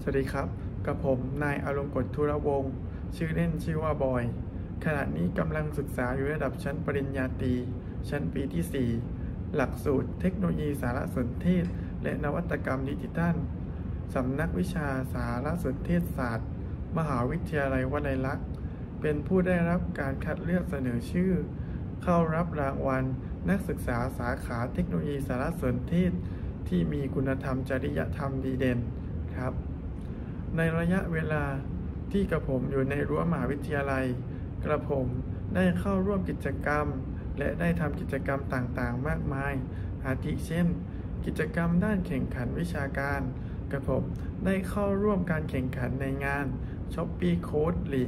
สวัสดีครับกับผมนายอลงกฎธุรวงศ์ชื่อเล่นชื่อว่าบอยขณะนี้กำลังศึกษาอยู่ระดับชั้นปริญญาตรีชั้นปีที่ 4หลักสูตรเทคโนโลยีสารสนเทศและนวัตกรรมดิจิทัลสำนักวิชาสารสนเทศศาสตร์มหาวิทยาลัยวลัยลักษณ์เป็นผู้ได้รับการคัดเลือกเสนอชื่อเข้ารับรางวัลนักศึกษาสาขาเทคโนโลยีสารสนเทศที่มีคุณธรรมจริยธรรมดีเด่นครับในระยะเวลาที่กระผมอยู่ในรั้วมหาวิทยาลัยกระผมได้เข้าร่วมกิจกรรมและได้ทำกิจกรรมต่างๆมากมายอาทิเช่นกิจกรรมด้านแข่งขันวิชาการกระผมได้เข้าร่วมการแข่งขันในงาน Shopee Code League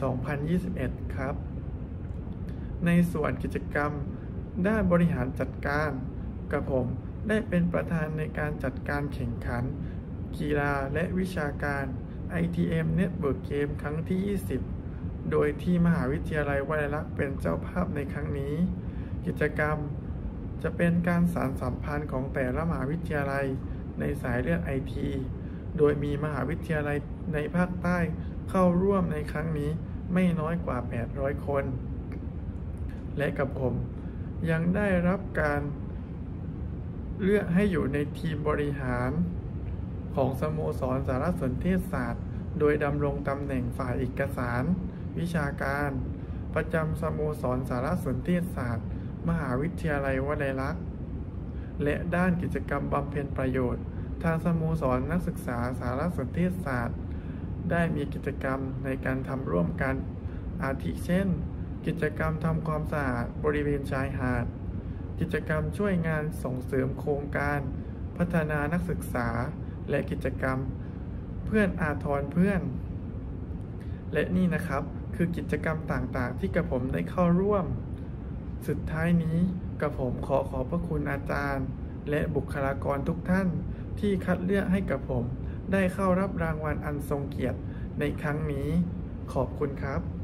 2021 ครับในส่วนกิจกรรมด้านบริหารจัดการกระผมได้เป็นประธานในการจัดการแข่งขันกีฬาและวิชาการ ITM Network Game ครั้งที่ 20 โดยที่มหาวิทยาลัยวลัยลักษณ์เป็นเจ้าภาพในครั้งนี้กิจกรรมจะเป็นการสานสัมพันธ์ของแต่ละมหาวิทยาลัยในสายเลือด IT โดยมีมหาวิทยาลัยในภาคใต้เข้าร่วมในครั้งนี้ไม่น้อยกว่า 800 คนและกับผมยังได้รับการเลือกให้อยู่ในทีมบริหารของสโมสรสารสนเทศศาสตร์โดยดำรงตำแหน่งฝ่ายเอกสารวิชาการประจำสโมสรสารสนเทศศาสตร์มหาวิทยาลัยวลัยลักษณ์และด้านกิจกรรมบำเพ็ญประโยชน์ทางสโมสรนักศึกษาสารสนเทศศาสตร์ได้มีกิจกรรมในการทำร่วมกันอาทิเช่นกิจกรรมทำความสะอาดบริเวณชายหาดกิจกรรมช่วยงานส่งเสริมโครงการพัฒนานักศึกษาและกิจกรรมเพื่อนอาทรเพื่อนและนี่นะครับคือกิจกรรมต่างๆที่กระผมได้เข้าร่วมสุดท้ายนี้กระผมขอบพระคุณอาจารย์และบุคลากรทุกท่านที่คัดเลือกให้กระผมได้เข้ารับรางวัลอันทรงเกียรติในครั้งนี้ขอบคุณครับ